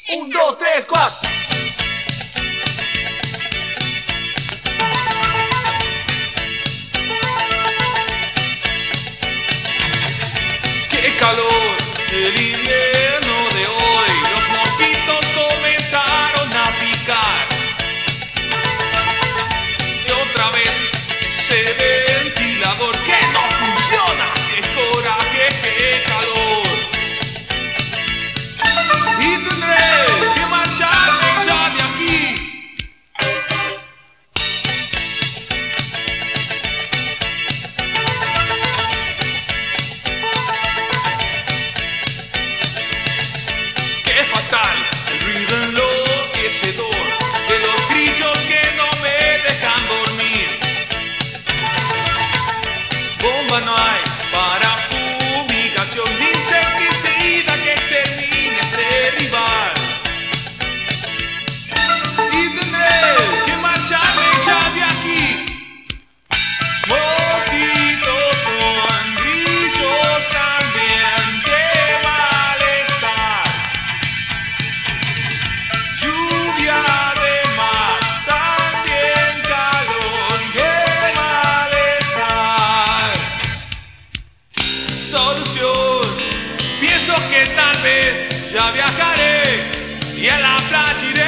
Un, dos, tres, cuatro. ¡Qué calor! El invierno de hoy. Los mosquitos comenzaron a picar. Y otra vez ese ventilador que no funciona. ¡Qué coraje, qué calor! Y tendré que marcharme ya de aquí. ¡Qué fatal! El ruido enloquecedor de los grillos que no me dejan dormir. Bomba no hay para fumigación, ni insecticida que extermine este rival. Y tendré que marcharme ya de aquí. Mosquitos son grillos también, qué malestar. Lluvia además, también calor, qué malestar. Solución, pienso que tal vez ya viajaré y a la playa iré.